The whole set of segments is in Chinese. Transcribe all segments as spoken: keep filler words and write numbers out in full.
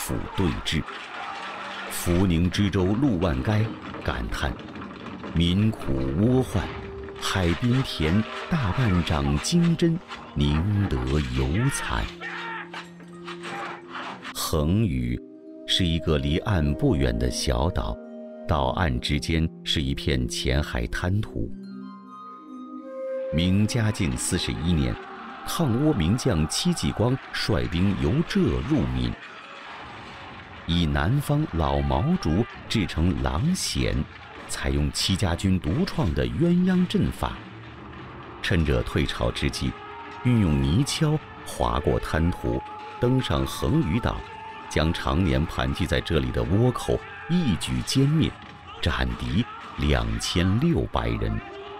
府对峙。福宁知州陆万该感叹：“民苦倭患，海滨田大半长金针，宁德犹惨。”横屿是一个离岸不远的小岛，岛岸之间是一片浅海滩涂。明嘉靖四十一年，抗倭名将戚继光率兵由浙入闽，以南方老毛竹制成狼筅，采用戚家军独创的鸳鸯阵法，趁着退潮之际，运用泥橇划过滩涂，登上横屿岛，将常年盘踞在这里的倭寇一举歼灭，斩敌两千六百人。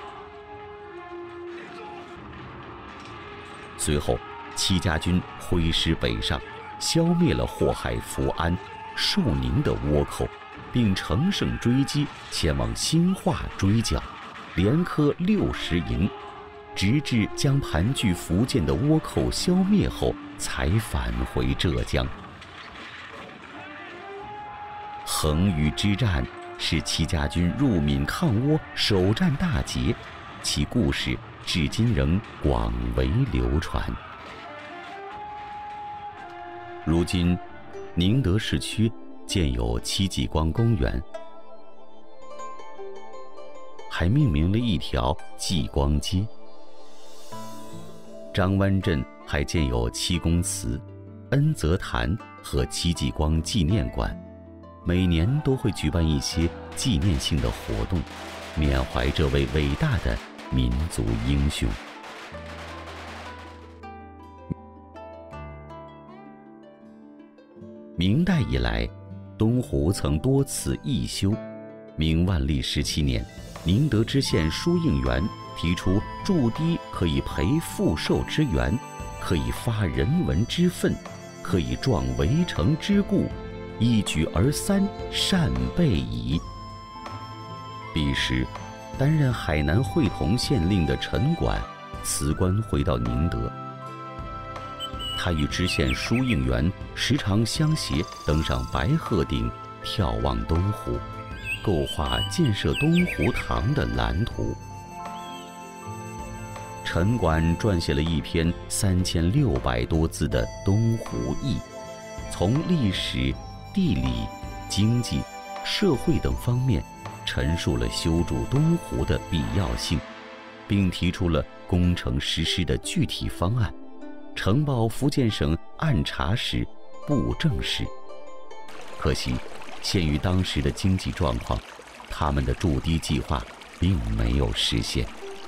随后，戚家军挥师北上，消灭了祸害福安、寿宁的倭寇，并乘胜追击，前往兴化追剿，连磕六十营，直至将盘踞福建的倭寇消灭后，才返回浙江。横屿之战是戚家军入闽抗倭首战大捷，其故事至今仍广为流传。如今，宁德市区建有戚继光公园，还命名了一条继光街。张湾镇还建有戚公祠、恩泽坛和戚继光纪念馆，每年都会举办一些纪念性的活动，缅怀这位伟大的民族英雄。明代以来，东湖曾多次易修。明万历十七年，宁德知县舒应元提出筑堤可以培富寿之源，可以发人文之愤，可以壮围城之固，一举而三，善备矣。彼时，担任海南会同县令的陈管辞官回到宁德，他与知县舒应元时常相携，登上白鹤顶，眺望东湖，构画建设东湖塘的蓝图。陈管撰写了一篇三千六百多字的《东湖忆》，从历史、地理、经济、社会等方面陈述了修筑东湖的必要性，并提出了工程实施的具体方案，呈报福建省按察使、布政使。可惜，限于当时的经济状况，他们的筑堤计划并没有实现。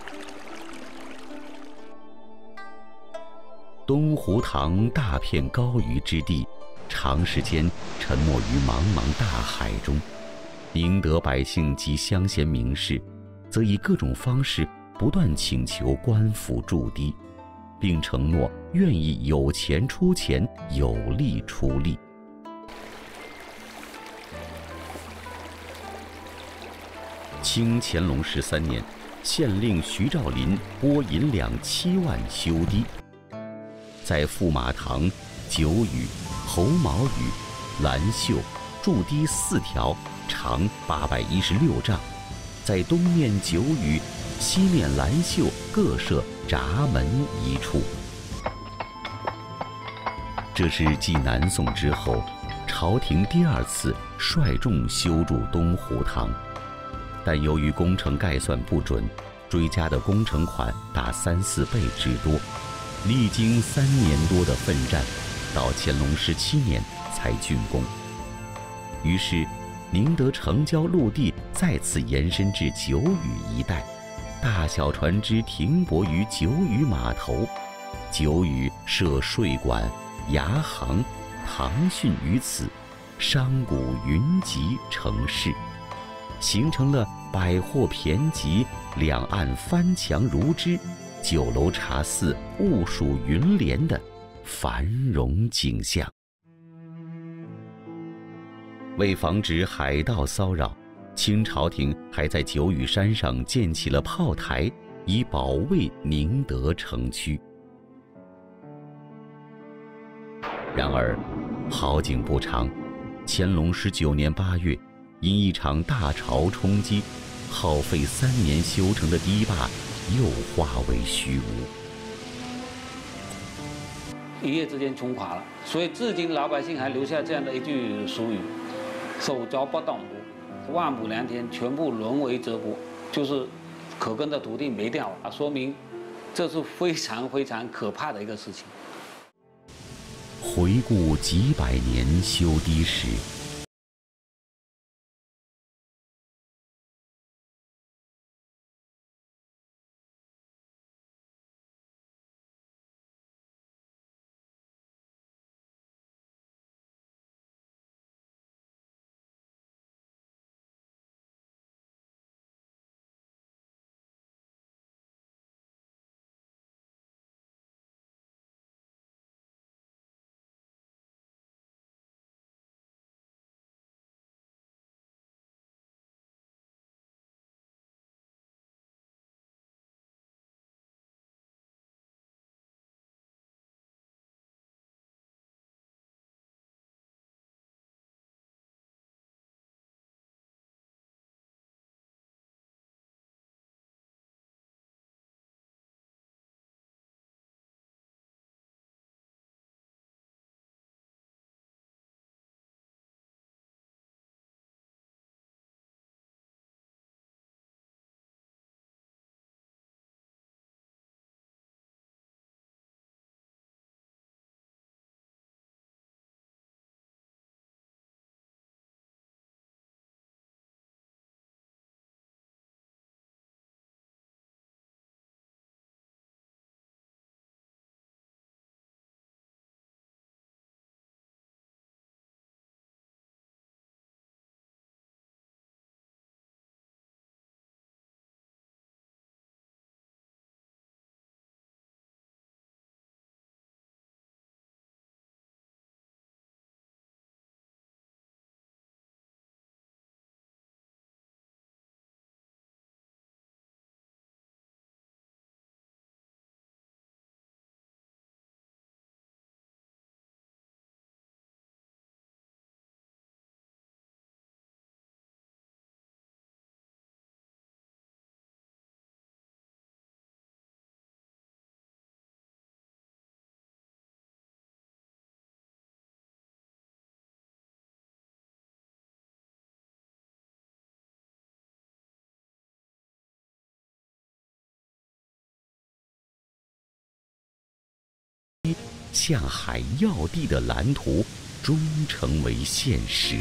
东湖塘大片高于之地，长时间沉没于茫茫大海中。宁德百姓及乡贤名士，则以各种方式不断请求官府筑堤，并承诺愿意有钱出钱，有力出力。清乾隆十三年，县令徐兆麟拨银两七万修堤，在驸马塘、九屿、猴毛屿、兰秀筑堤四条，长八百一十六丈，在东面九屿、西面兰秀各设闸门一处。这是继南宋之后，朝廷第二次率众修筑东湖塘，但由于工程概算不准，追加的工程款达三四倍之多。历经三年多的奋战，到乾隆十七年才竣工。于是，宁德城郊陆地再次延伸至九屿一带，大小船只停泊于九屿码头，九屿设税馆、牙行、堂汛于此，商贾云集成市，形成了百货骈集、两岸帆墙如织、酒楼茶肆雾数云连的繁荣景象。为防止海盗骚扰，清朝廷还在九屿山上建起了炮台，以保卫宁德城区。然而， 好景不长，乾隆十九年八月，因一场大潮冲击，耗费三年修成的堤坝又化为虚无。 一夜之间穷垮了，所以至今老百姓还留下这样的一句俗语：“手脚不动步，万亩良田全部沦为泽国”，就是可耕的土地没掉啊，说明这是非常非常可怕的一个事情。 回顾几百年修堤史，向海要地的蓝图终成为现实。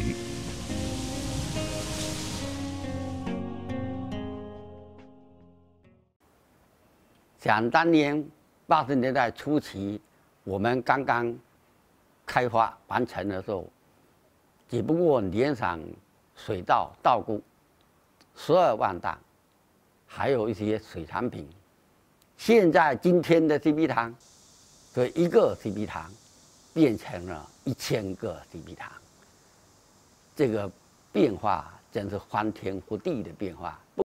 想当年八十年代初期，我们刚刚开发完成的时候，只不过连上水稻、稻谷十二万担，还有一些水产品。现在今天的 C P 塘，所以一个 C P 塘变成了一千个 C P 塘，这个变化真是翻天覆地的变化。